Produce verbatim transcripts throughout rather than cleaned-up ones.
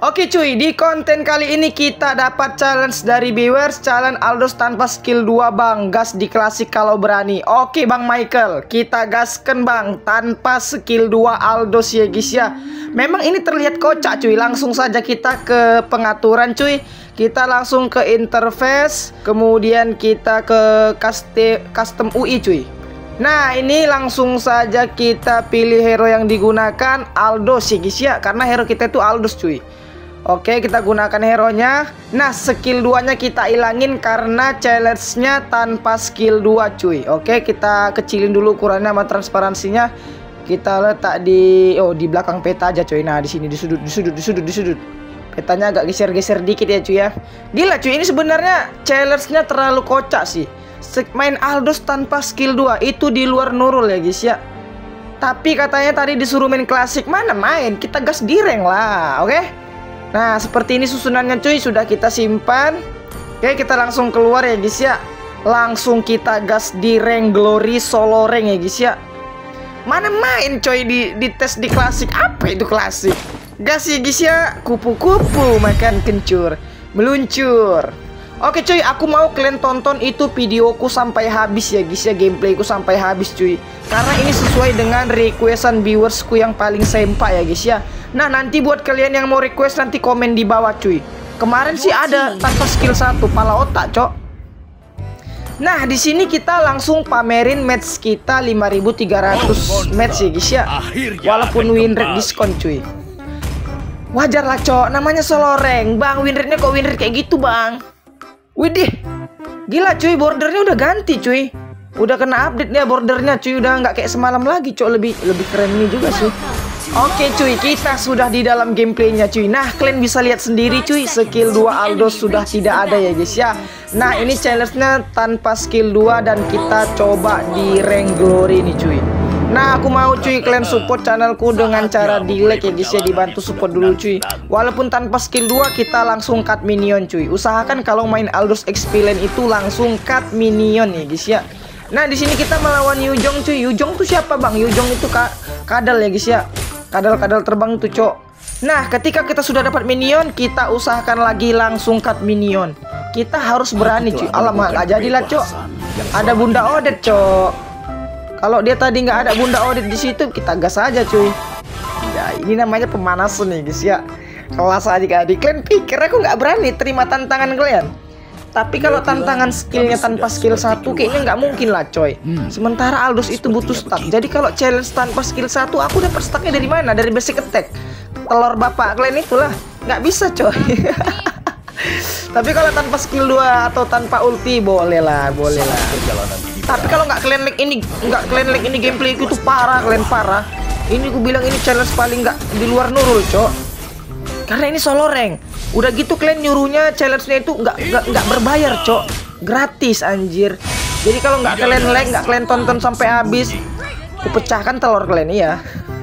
Oke cuy, di konten kali ini kita dapat challenge dari viewers, challenge Aldous tanpa skill dua bang, gas di klasik kalau berani. Oke bang Michael, kita gaskan bang, tanpa skill dua Aldous ya guys ya. Memang ini terlihat kocak cuy, langsung saja kita ke pengaturan cuy. Kita langsung ke interface, kemudian kita ke custom U I cuy. Nah ini langsung saja kita pilih hero yang digunakan Aldous ya guys ya, karena hero kita itu Aldous cuy. Oke, kita gunakan hero-nya. Nah, skill dua-nya kita ilangin karena challenge-nya tanpa skill dua, cuy. Oke, kita kecilin dulu ukurannya sama transparansinya. Kita letak di oh, di belakang peta aja, cuy. Nah, di sini di sudut, di sudut, di sudut, di sudut. Petanya agak geser-geser dikit ya, cuy ya. Gila, cuy. Ini sebenarnya challenge-nya terlalu kocak sih. Main Aldous tanpa skill dua itu di luar Nurul ya, guys ya. Tapi katanya tadi disuruh main klasik. Mana main? Kita gas di rank lah, oke? Nah seperti ini susunannya cuy, sudah kita simpan. Oke, kita langsung keluar ya guys ya. Langsung kita gas di rank glory solo rank ya guys ya. Mana main coy di, di tes di klasik. Apa itu klasik? Gas ya guys ya. Kupu-kupu makan kencur, meluncur. Oke cuy, aku mau kalian tonton itu videoku sampai habis ya guys ya, gameplayku sampai habis cuy. Karena ini sesuai dengan requestan viewersku yang paling sempak ya guys ya. Nah nanti buat kalian yang mau request nanti komen di bawah cuy. Kemarin sih ada tanpa skill satu, pala otak cok. Nah di sini kita langsung pamerin match kita lima ribu tiga ratus match ya guys ya. Walaupun win rate diskon cuy. Wajar lah cok, namanya solo rank. Bang win rate-nya kok win rate kayak gitu bang? Widih, gila cuy, bordernya udah ganti cuy. Udah kena update ya bordernya cuy, udah nggak kayak semalam lagi cok, lebih lebih keren ini juga sih. Oke cuy, kita sudah di dalam gameplaynya cuy. Nah kalian bisa lihat sendiri cuy, skill dua Aldous sudah tidak ada ya guys ya. Nah ini challenge-nya tanpa skill dua dan kita coba di rank glory nih cuy. Nah aku mau cuy kalian support channelku dengan cara di like ya guys ya, dibantu support dulu cuy. Walaupun tanpa skill dua kita langsung cut minion cuy. Usahakan kalau main Aldous X P lane itu langsung cut minion ya guys ya. Nah di sini kita melawan Yujong cuy. Yujong tuh siapa bang? Yujong itu ka kadal ya guys ya. Kadal-kadal terbang tuh cok. Nah ketika kita sudah dapat minion, kita usahakan lagi langsung cut minion. Kita harus berani cuy. Alamak gak jadilah cok. Ada Bunda Odet cok. Kalau dia tadi nggak ada Bunda Odet di situ, kita gas aja cuy. Ya ini namanya pemanasan nih guys ya. Kelas adik-adik. Kalian pikir aku nggak berani terima tantangan kalian? Tapi kalau tantangan skillnya tanpa skill satu kayaknya nggak mungkin lah coy. Sementara Aldous itu butuh stack. Jadi kalau challenge tanpa skill satu, aku dapat stacknya dari mana? Dari basic attack. Telur bapak kalian itulah. Nggak bisa coy. Tapi kalau tanpa skill dua atau tanpa ulti boleh lah, boleh lah. Tapi kalau nggak kalian like ini, nggak kalian like ini gameplay itu parah, kalian parah. Ini gue bilang ini challenge paling nggak di luar Nurul cok. Karena ini solo rank. Udah gitu kalian nyuruhnya challenge-nya itu nggak nggak nggak berbayar cok, gratis anjir. Jadi kalau nggak kalian like, nggak kalian tonton sampai habis, aku pecahkan telur kalian ya.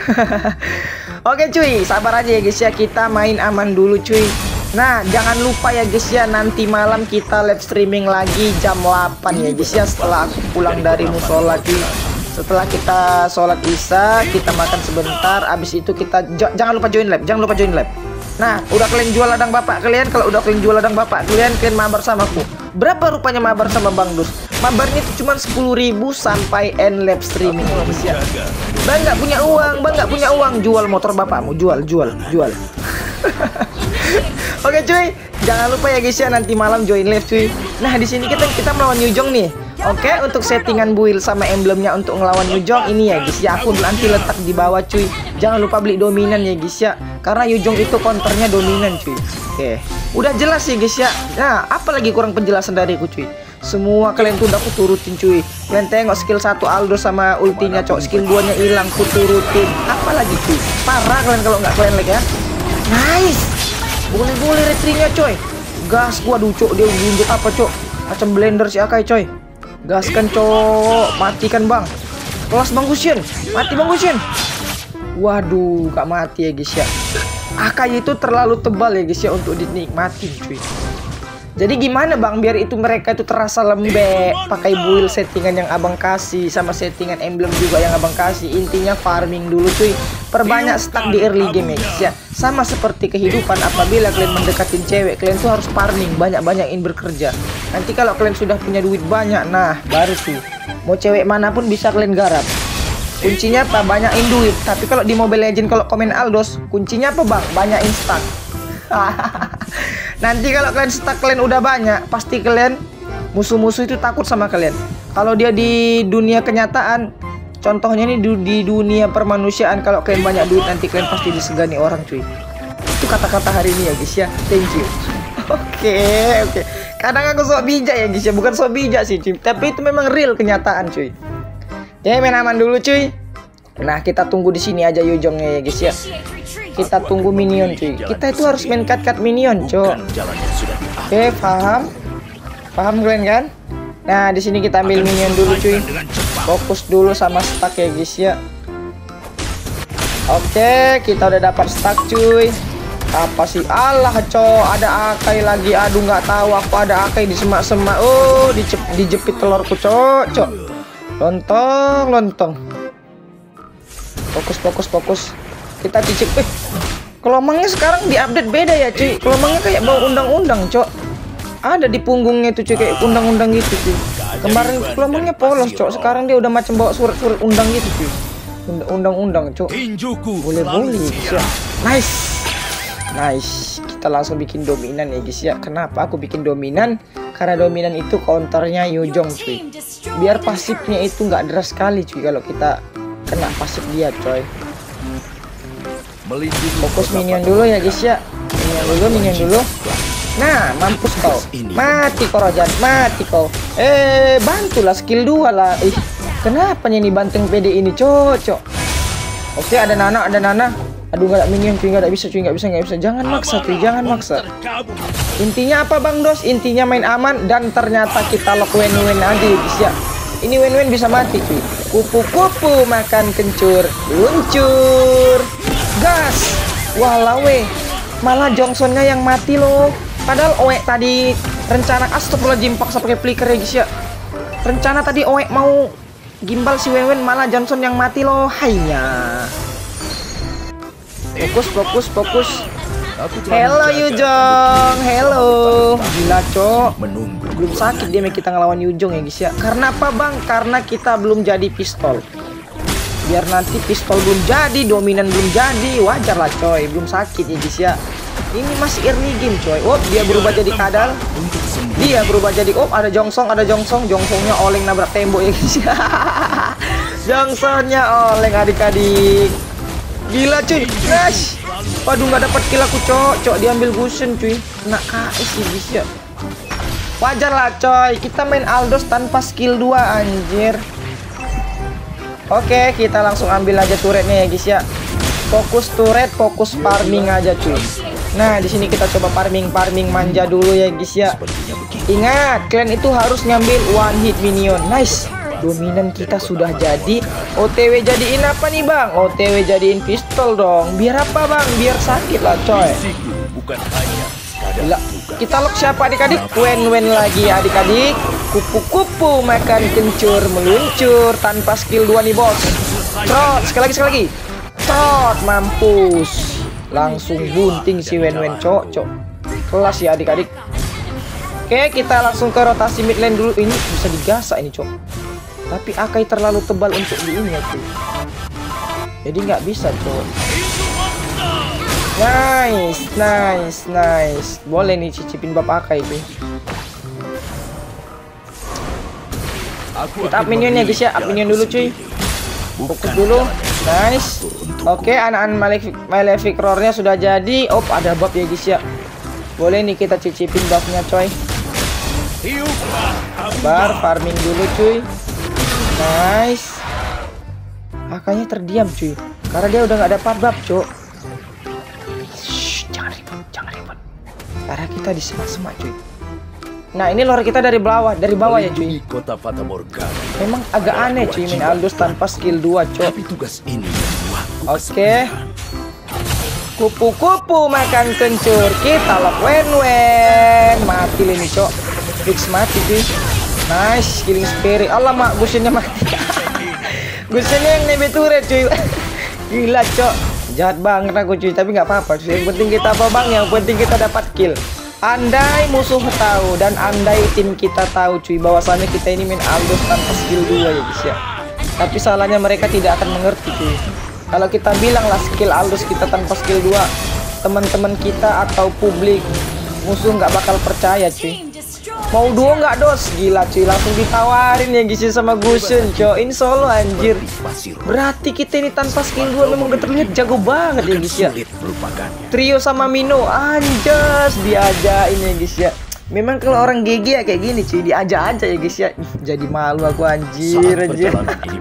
Oke cuy, sabar aja ya guys ya, kita main aman dulu cuy. Nah jangan lupa ya guys ya, nanti malam kita live streaming lagi jam delapan ya guys ya, setelah aku pulang dari musola cuy. Setelah kita sholat isya, kita makan sebentar, abis itu kita jangan lupa join live, jangan lupa join live. Nah udah kalian jual ladang bapak kalian, kalau udah kalian jual ladang bapak kalian, kalian mabar sama aku. Berapa rupanya mabar sama Bang Dus? Mabarnya itu cuma sepuluh ribu sampai end live streaming guys ya. Bang nggak punya uang, bang nggak punya uang, jual motor bapakmu, jual, jual, jual. Oke cuy, jangan lupa ya guys ya, nanti malam join live cuy. Nah di sini kita kita melawan Yujong nih. Oke, untuk settingan build sama emblemnya untuk ngelawan Yujong ini ya guys ya, aku nanti letak di bawah cuy. Jangan lupa beli dominan ya guys ya, karena Yujong itu counternya dominan cuy. Oke, udah jelas ya guys ya. Nah apalagi kurang penjelasan dariku cuy. Semua kalian tuh udah aku turutin cuy. Kalian tengok skill satu Aldous sama ultinya cok, skill dua nya hilang, ku turutin. Apalagi cuy, parah kalian kalau nggak kalian like ya. Nice. Boleh-boleh retrinya coy. Gas gua aduh cok, dia unjuk apa cok, macam blender si Akai coy. Gaskan cok, matikan bang. Kelas Bang Gusion, mati Bang Gusion. Waduh gak mati ya guys ya. Akai itu terlalu tebal ya guys ya untuk dinikmatin cuy. Jadi gimana bang biar itu mereka itu terasa lembek? Pakai build settingan yang abang kasih, sama settingan emblem juga yang abang kasih. Intinya farming dulu cuy. perbanyak stack di early game ya guys ya. Sama seperti kehidupan, apabila kalian mendekatin cewek, kalian tuh harus farming, banyak-banyakin bekerja. Nanti kalau kalian sudah punya duit banyak, nah baru tuh mau cewek manapun bisa kalian garap. Kuncinya apa? Banyakin duit. Tapi kalau di Mobile Legends, kalau komen Aldos, kuncinya apa bang? Banyakin stack. Nanti kalau kalian stack kalian udah banyak, pasti kalian musuh-musuh itu takut sama kalian. Kalau dia di dunia kenyataan, contohnya nih di, di dunia permanusiaan, kalau kalian banyak duit nanti kalian pasti disegani orang cuy. Itu kata-kata hari ini ya guys ya. Thank you. Oke oke. Kadang aku sok bijak ya guys ya, bukan sok bijak sih cuy, tapi itu memang real kenyataan cuy. Ya main aman dulu cuy. Nah kita tunggu di sini aja Yujongnya ya guys ya. Kita tunggu minion cuy. Kita itu harus main cut-cut minion cuy. Oke paham? Paham kalian kan? Nah di sini kita ambil minion dulu cuy. Fokus dulu sama stack ya guys ya. Oke kita udah dapat stack cuy. Apa sih? Allah cok, ada Akai lagi. Aduh nggak tahu aku ada Akai di semak-semak. Oh dijep, dijepit telurku cok cok. Lontong lontong. Fokus fokus fokus. Kita cicip. Eh kelomangnya sekarang diupdate beda ya cuy. Kelomangnya kayak bau undang-undang cok. Ada di punggungnya itu cuy, kayak undang-undang gitu cuy. Kemarin kelomangnya polos cok, sekarang dia udah macam bawa surat-surat undang gitu cuy. Undang-undang cok. Boleh boleh ya. Nice. Nice. Kita langsung bikin dominan ya guys ya. Kenapa aku bikin dominan? Karena dominan itu counternya Yujong cuy. Biar pasifnya itu nggak deras sekali cuy kalau kita kena pasif dia coy. Fokus minion dulu ya guys ya. Minion dulu, minion dulu. Nah, mampus kau. Mati kau Rojan, mati kau. Eh, bantulah skill dua lah. Ih, kenapa nih banteng P D ini, cocok. Oke, ada Nana, ada Nana. Aduh, nggak ada minion cuy, nggak ada bisa cuy, nggak bisa, nggak bisa. Jangan maksa cuy, jangan maksa. Intinya apa Bang Dos? Intinya main aman dan ternyata kita lock win-win aja guys ya. Ini win-win bisa mati cuy. Kupu-kupu makan kencur, luncur. Gas. Walau weh. Malah Jongsonnya yang mati loh. Padahal Oe tadi rencana astagfirullahaladzim paksa pakai flicker ya guys ya. Rencana tadi Oe mau gimbal si Wenwen, malah Johnson yang mati loh. Hainya. Fokus fokus fokus. Hello Yujong, hello. Gila cok. Belum sakit dia kita ngelawan Yujong ya guys ya. Karena apa bang? Karena kita belum jadi pistol. Biar nanti pistol belum jadi, dominan belum jadi, wajar lah coy. Belum sakit ya guys ya. Ini masih early game coy. Oh dia berubah jadi kadal. Dia berubah jadi, oh ada Jongsong, ada Jongsong. Jongsongnya oleng nabrak tembok ya guys. Jongsongnya oleng adik-adik. Gila cuy. Crash. Waduh nggak dapat kill aku cok. Cok diambil Gusen cuy. Kena K S ya guys ya. Wajar lah coy. Kita main Aldos tanpa skill dua anjir. Oke kita langsung ambil aja turretnya ya guys ya. Fokus turret, fokus farming aja cuy. Nah, di sini kita coba farming-farming manja dulu ya guys ya. Ingat, kalian itu harus ngambil one hit minion. Nice. Dominan kita sudah jadi. O T W jadiin apa nih, Bang? O T W jadiin pistol dong. Biar apa, Bang? Biar sakit lah, coy. Gila. Kita lock siapa adik-adik? Wen-wen lagi adik-adik. Kupu-kupu makan kencur meluncur tanpa skill dua nih, Bos. Trot, sekali lagi, sekali lagi. Trot, mampus. Langsung bunting si Wen-wen cok cok. Kelas ya adik-adik. Oke kita langsung ke rotasi mid lane dulu. Ini bisa digasak ini cok. Tapi Akai terlalu tebal untuk di ini ya cuy. Jadi nggak bisa cok. Nice nice nice. Boleh nih cicipin bab Akai tuh. Kita up minion ya guys ya. Up minion dulu cuy. Fokus dulu. Nice. Oke, anak-anak Malefic, Malefic Roar-nya sudah jadi. Oh, ada buff ya guys ya. Boleh nih kita cicipin buffnya coy. Bar farming dulu cuy. Nice. Akanya terdiam cuy. Karena dia udah nggak dapat buff cuy. Shh, jangan ribut, jangan ribut. Karena kita di semak-semak cuy. Nah ini lore kita dari bawah, dari bawah ya cuy. Memang agak aneh cuy main Aldos tanpa skill dua cuy. Oke. Kupu-kupu makan kencur. Kita lock wen-wen. Mati ini cok. Fix mati cuy. Nice killing spirit. Allah mak Gusennya mati. Gusennya yang nebe turret cuy. Gila cok, jahat banget aku cuy, tapi nggak apa-apa cuy. Yang penting kita apa bang? Yang penting kita dapat kill. Andai musuh tahu dan andai tim kita tahu cuy bahwasannya kita ini main Aldous tanpa skill dua ya guys ya. Tapi salahnya mereka tidak akan mengerti cuy. Kalau kita bilang lah skill Aldous kita tanpa skill dua, teman-teman kita atau publik musuh nggak bakal percaya cuy. Mau duo nggak dos? Gila cuy, langsung ditawarin ya guys sama Gusion coy. Ini solo anjir. Berarti kita ini tanpa skill dua memang udah terlihat jago banget ya guys ya. Trio sama Mino anjas diajain ya guys ya. Memang kalau orang G G ya kayak gini cuy, diajak aja ya guys ya. Jadi malu aku anjir anjir.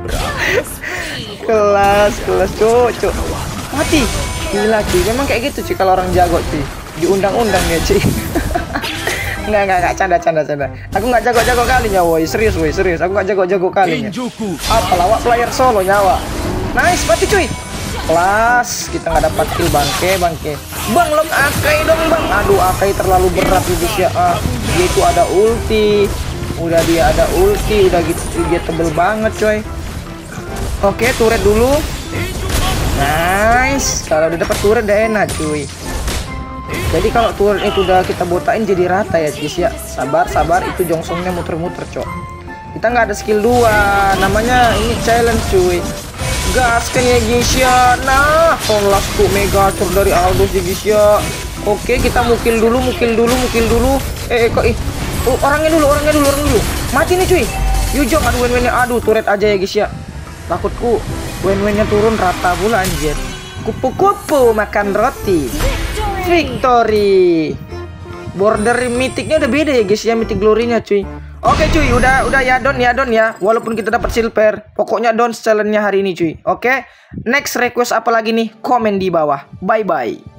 Kelas kelas cocok. Mati. Gila cuy, memang kayak gitu cuy kalau orang jago cuy. Diundang-undang ya cuy. Nggak, nggak, nggak, canda, canda, canda. Aku nggak jago-jago kalinya, woi. Serius, woi, serius. Aku nggak jago-jago kalinya. Apa, lawak player solo nyawa. Nice, mati cuy. Kelas, kita nggak dapat kill bangke, bangke. Bang, long Akai dong, bang. Aduh, Akai terlalu berat guys ya. Ah, dia itu ada ulti. Udah dia ada ulti, udah gitu dia tebel banget, coy. Oke, turret dulu. Nice. Kalau udah dapat turret udah enak, cuy. Jadi kalau turret itu udah kita botain jadi rata ya guys ya. Sabar sabar, itu jongsongnya muter-muter cok. Kita nggak ada skill dua, namanya ini challenge cuy. Gaskan ya guys ya. Nah, kelasku Megacor dari Aldous ya guys ya. Oke, kita mukil dulu, mukil dulu, mukil dulu. Eh, eh kok ih. Oh, orangnya dulu, orangnya dulu, orang dulu. Mati nih cuy. Yujong, aduh wen-wennya, aduh turret aja ya guys ya. Takutku wen-wennya turun rata pula anjir. Kupu-kupu makan roti. Victory. Border mythicnya udah beda ya guys ya, mythic glory-nya cuy. Oke cuy, udah udah ya don ya don ya. Walaupun kita dapat silver, pokoknya don challenge-nya hari ini cuy. Oke. Next request apa lagi nih? Komen di bawah. Bye bye.